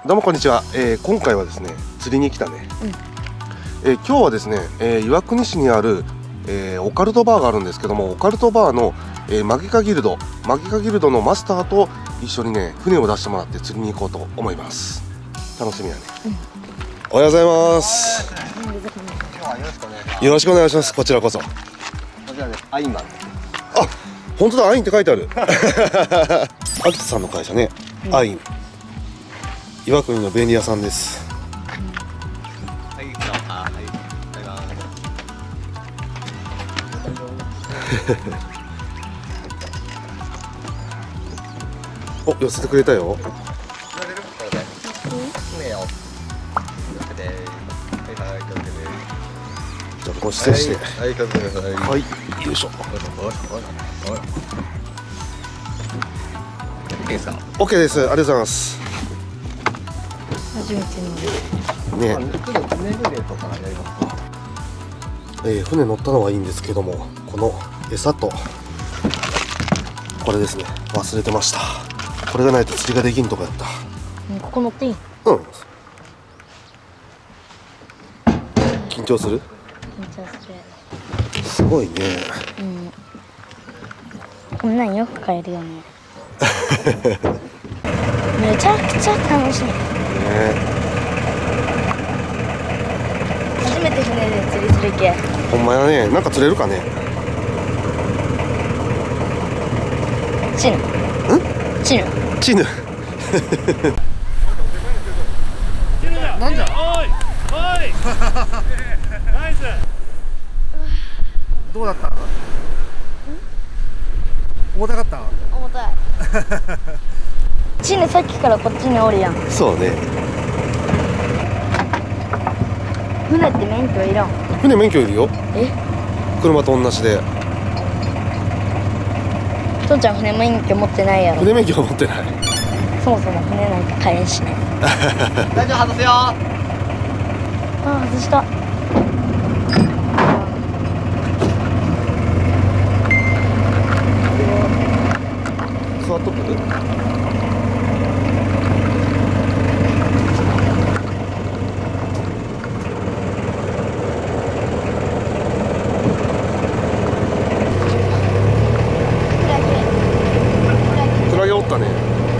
どうもこんにちは。今回はですね、釣りに来たね。今日はですね、岩国市にある、オカルトバーがあるんですけども、オカルトバーの、マギカギルドのマスターと一緒にね、船を出してもらって釣りに行こうと思います。楽しみやね。おはようございます。 今日はよろしくお願いします。 よろしくお願いします。こちらこそ。 こちらです。アインマン。 あ、本当だ、アインって書いてある。秋田さんの会社ね、アイン。岩国の便利屋さんです。 はい、はい、 お、寄せてくれたよ。じゃあ、ご姿勢して。 はい、はい、 はい、よいしょ。 いいですか。 オッケーです。ありがとうございます。 初めてのね、 ちょっと船船とかやります。 船乗ったのはいいんですけども、この餌とこれですね、忘れてました。これがないと釣りができんとかやった。 ここ乗っていい？ うん。緊張する？ 緊張する。 すごいね。 こんなんよく買えるよね。めちゃくちゃ楽しみ。初めて船で釣りするけ。 ほんまやね。なんか釣れるかね。 チヌ。チヌ。 チヌ。なんじゃ。 おい。ナイス。 どうだった？重たかった？ 重たい。チヌさっきからこっちにおるやん。 そうね。 船って免許いらん？ 船免許いるよ。 え？ 車と同じで。 父ちゃん船免許持ってないやろ。 船免許は持ってない。 そもそも船なんか買えんしね。 大丈夫、外すよ。 あ、外した。 座っとく？クラゲおったね。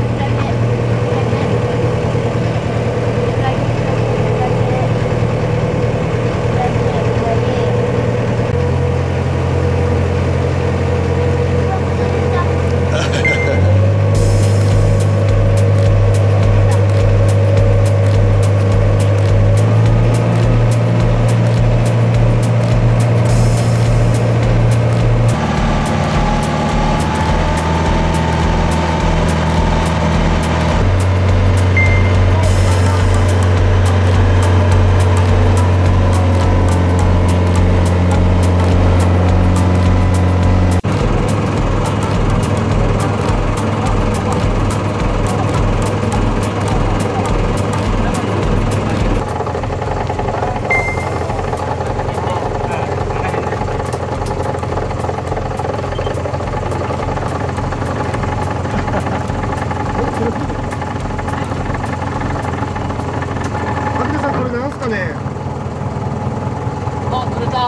あ、釣れた。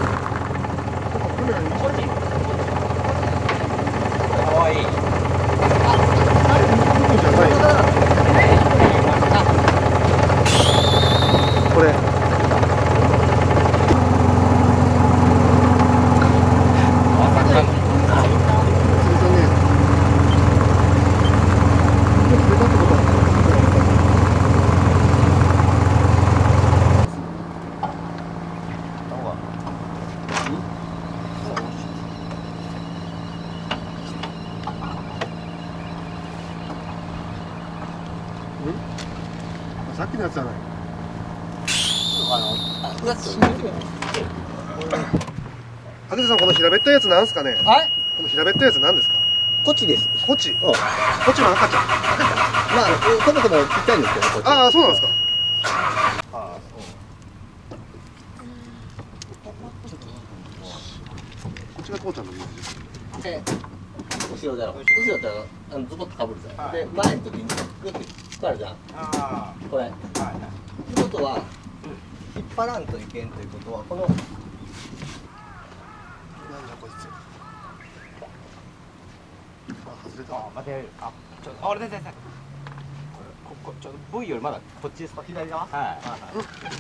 かわいい。 これ。さっきのやつじゃない。竹田さん、この平べったいやつなんですかね。 はい。 この平べったいやつなんですか。 こっちです。 コチ。 うん。 コチの赤ちゃん。 まあ、そもそもちっちゃいんですけど、こっち。 ああ、そうなんですか。 あこっちが父ちゃんの家です。 後ろだろ。後ろだったらズボッとかぶるぜ。で前の時にグッて引っ張るじゃん。これ。ってことは引っ張らんといけんということはこの。 なんだこいつ。あ、外れた。 待て、俺出て。ちょっと V よりまだこっちですか？左側？はい。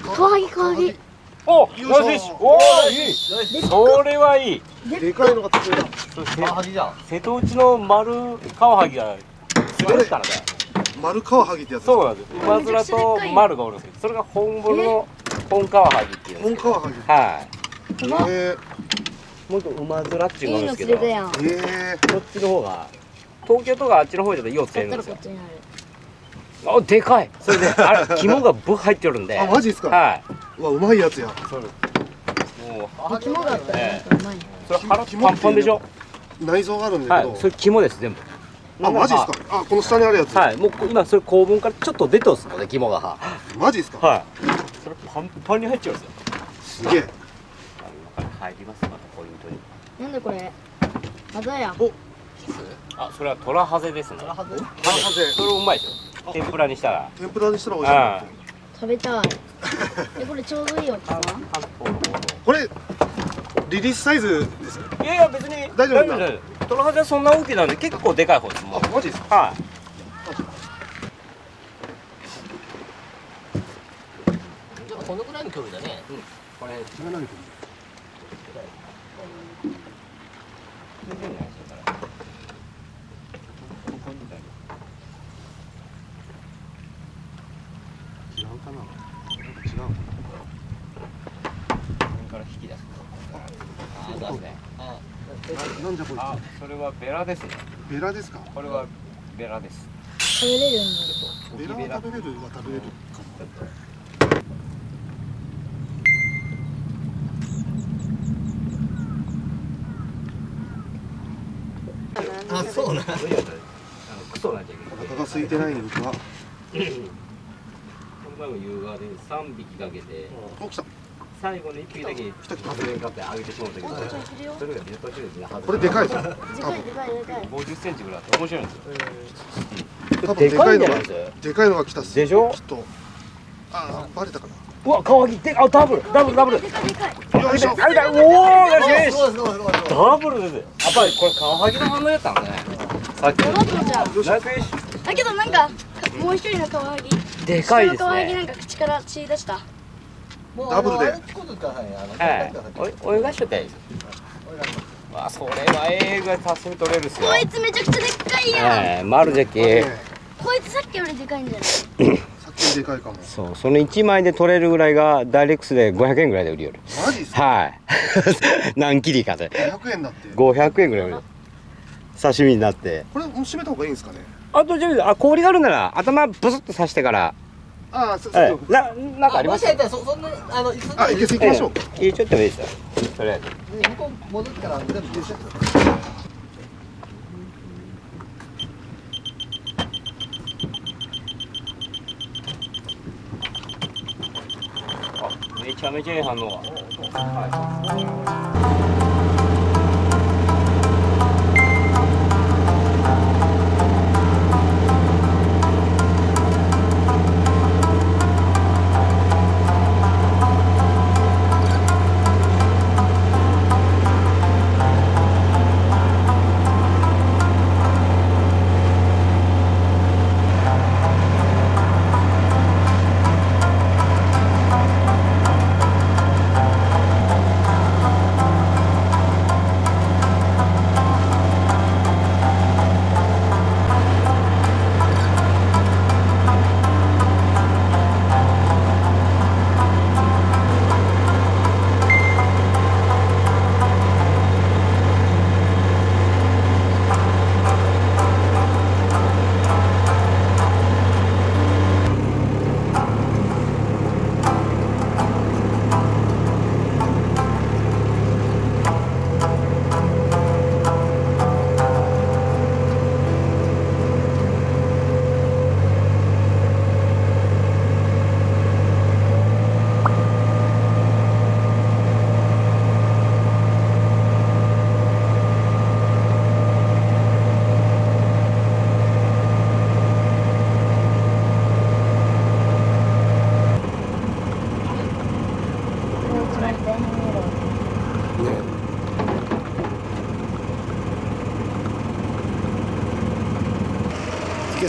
カワハギカワハギ。 お、ナイスフィッシュ。おお、いい。それはいい。 でかいのが釣れた。 カワハギじゃん。 瀬戸内の丸カワハギが釣れるからね。 丸カワハギってやつ。 そうなんです。馬面と丸がおるんですけど、それが本物の本カワハギっていうんですけど。 本カワハギ。 はい。 えもっと馬面っていうのいいのがあるんですけど、 釣れたやん。 こっちの方が東京とかあっちの方だとよう釣れるんですよだったらこっ。ちにある。 あ、でかい。それで、あれ肝がぶ入ってるんで。 マジですか。 はい。 うわ、うまいやつや。 もう肝があったらなんかうまいね。 それ腹パンパンでしょ。 内臓があるんだけど。 はい。それ肝です全部。 あ、マジですか。あ、この下にあるやつ。 はい。もう今それ肛門からちょっと出てますので肝が。 マジですか。 はい。それパンパンに入っちゃうんですよ。 すげえ。 今から入りますまたポイントに。 なんだこれ。まだや。 あ、それはトラハゼですね。トラハゼ。 ハゼ。 それうまいですよ。天ぷらにしたら。 天ぷらにしたら美味しいなって。 食べたい。これちょうどいい大きさ。 これリリースサイズですか。 いやいや別に大丈夫ですか。 です。トラハゼはそんな大きいなんで結構でかい方です。もう。 あ、マジですか。 はい。 このぐらいの距離だね。 これ。 それ何？違うかな。違う。 これから引き出す。あ、そうですね。 なんじゃこいあ、それはベラですね。 つ。ベラですか。 これはベラです。 食べれるんだ。 ベラは食べれるは食べれるかあ、そうな。 クソなんじゃけど。 お腹が空いてないのか。 この前も優雅で3匹かけて、 お、来た。 最後の1匹だけ外れんかってあげてしまったけど、それが出途中で外れ。 これでかいですよ。 でかいでかいでかい。 50センチぐらいあって面白いんですよ。 多分でかいのがでかいんじゃないですでかいのが来たっす。 でしょきっと。あ、バレたかな。 うわ、カワハギで、あ、ダブル。 でかいでかい。 よいしょ。 あれだ、おお、よしよし。 すごいすごいすごい。 ダブルです。やっぱりこれカワハギの反応やったんですね。さっきの。 ダブルじゃん。 ナイスフィッシだけどなんかもう一人のカワハギ。 ュ。でかいですカワハギなね。 んか口から血出した。 もうダブルであれ作ってくださいね。 はい。泳がしとったらいいです。わあ、それは映画刺身取れるっすよ。 こいつめちゃくちゃでっかいやん。 丸じゃけ。 こいつさっきよりでかいんじゃない？ さっきでかいかも。 そう、その1枚で取れるぐらいがダイレックスで500円ぐらいで売りよる。 マジっすか。 はい。何切りかで。 500円だって。 500円ぐらい売る。刺身になって。 これもう閉めた方がいいんですかね。 あとじゃあ氷があるなら頭ブスッと刺してから。 ああ、そうはいそう。。 なんかありますもしやったらそんなあ、いけす行きましょう。 入れちゃってもいいですよ。とりあえず。 向こう戻ってから全部入れちゃってめちゃめちゃいい反応が。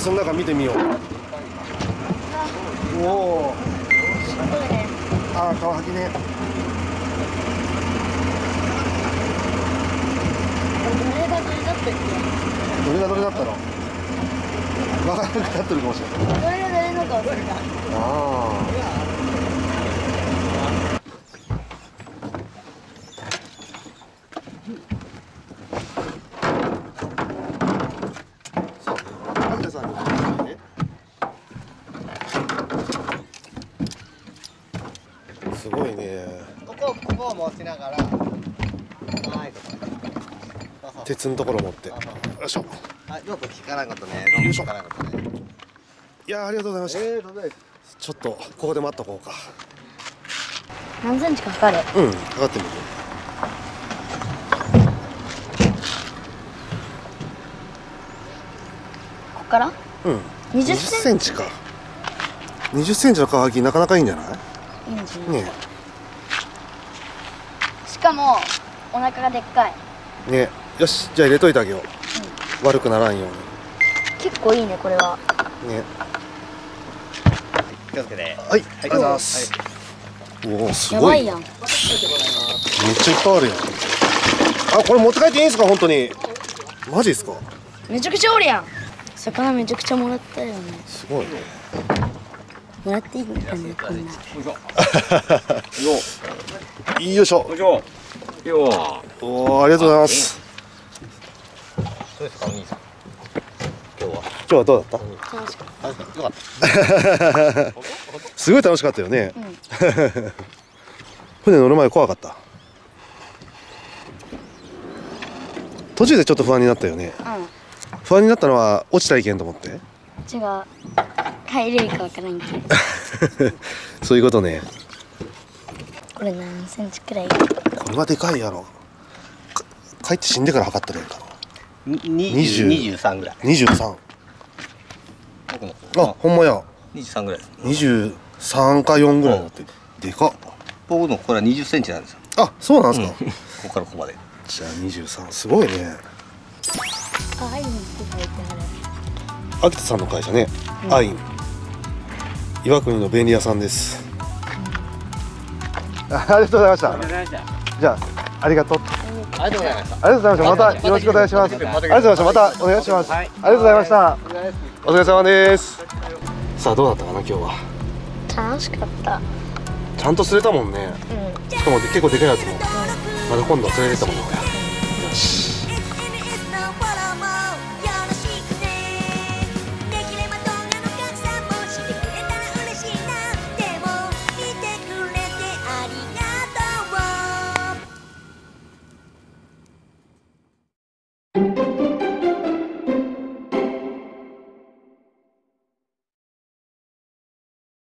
その中見てみよう。おお、ああ、カワハギね。どれがどれだったの？分からなくなってるかもしれない。 どれがどれのか忘れた。 ああ。そう、有田さんにね。すごいね。 ここを持ちながら、はいとか。 鉄のところ持って。よいしょ。 あ、ちょっと聞かなかったね。 よいしょ聞かなかったね。 いやー、ありがとうございました。ちょっとここで待っとこうか。 何センチか測る。 うん、測ってみる。 ここからうん。 20 センチか。20センチのカワハギなかなかいいんじゃない？ いいんじゃない。 ねしかもお腹がでっかい。 え。ねえ。よし、じゃあ入れといてあげよう。悪くならんよう結構いいねこれは。 に。ね気をつけて。 え。はい、ありがとうございます。おお、すごい。 やばいやん。 めっちゃいっぱいあるやん。あ、これ持って帰っていいんですか、本当に。マジですか。 めちゃくちゃおるやん。魚めちゃくちゃもらったよね。 すごいね。 もらっていいのかねこんな。 よいしょ。 よおお、ありがとうございます。 どうですかお兄さん。今日は。 今日はどうだっ楽しかった。 よかった。 た？すごい楽しかったよね。 うん船乗る前怖かった。途中でちょっと不安になったよね。不安になったのは落ちたらいけんと思って。 違う。帰れるかわからんけど。 そういうことね。 これ何センチくらい？ これはでかいやろ。帰って死んでから測ったらいいかな。 23ぐらい。 23。 僕のあ、ほんまや。 23ぐらいです。 23か4ぐらいだって。でかっ。 僕のこれは20センチなんですよ。 あ、そうなんですか。 ここからここまで。 じゃあ23。すごいね。 あ、いいねって書いてある。 秋田さんの会社ね。アイン。岩国の便利屋さんです。ありがとうございました。じゃあ、ありがとう。 ありがとうございました。 ありがとうございました。またよろしくお願いします。ありがとうございました。またお願いします。ありがとうございました。お疲れ様です。さあ、どうだったかな、今日は。 楽しかった。 ちゃんと釣れたもんね。 うん。 しかも結構でかいやつも。また今度は釣れてたもんね。よし。